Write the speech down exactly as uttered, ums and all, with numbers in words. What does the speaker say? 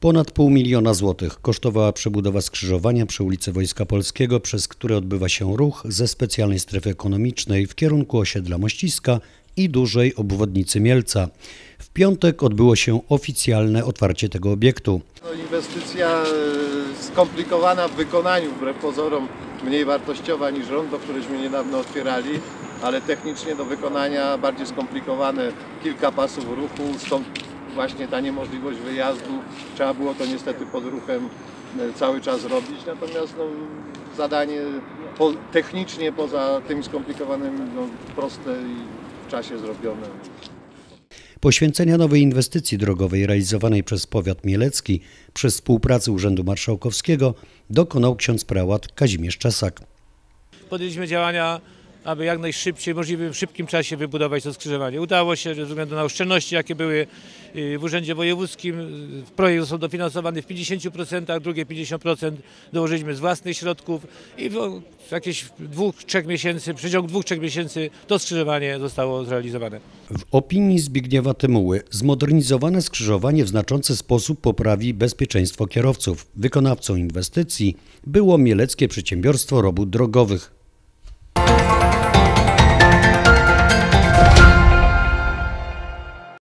Ponad pół miliona złotych kosztowała przebudowa skrzyżowania przy ulicy Wojska Polskiego, przez które odbywa się ruch ze specjalnej strefy ekonomicznej w kierunku osiedla Mościska i dużej obwodnicy Mielca. W piątek odbyło się oficjalne otwarcie tego obiektu. No, inwestycja skomplikowana w wykonaniu, wbrew pozorom mniej wartościowa niż rondo, któreśmy niedawno otwierali, ale technicznie do wykonania bardziej skomplikowane, kilka pasów ruchu, stąd właśnie ta niemożliwość wyjazdu. Trzeba było to niestety pod ruchem cały czas robić, natomiast no, zadanie po, technicznie poza tymi skomplikowanymi no, proste i w czasie zrobione. Poświęcenia nowej inwestycji drogowej realizowanej przez powiat mielecki przy współpracy Urzędu Marszałkowskiego dokonał ksiądz prałat Kazimierz Czesak. Podjęliśmy działania, aby jak najszybciej, możliwie w szybkim czasie wybudować to skrzyżowanie. Udało się ze względu na oszczędności, jakie były w Urzędzie Wojewódzkim. Projekt został dofinansowany w pięćdziesięciu procentach, drugie pięćdziesiąt procent dołożyliśmy z własnych środków i w jakieś dwóch, trzech miesięcy, w przeciągu dwóch, trzech miesięcy to skrzyżowanie zostało zrealizowane. W opinii Zbigniewa Tymuły zmodernizowane skrzyżowanie w znaczący sposób poprawi bezpieczeństwo kierowców. Wykonawcą inwestycji było Mieleckie Przedsiębiorstwo Robót Drogowych.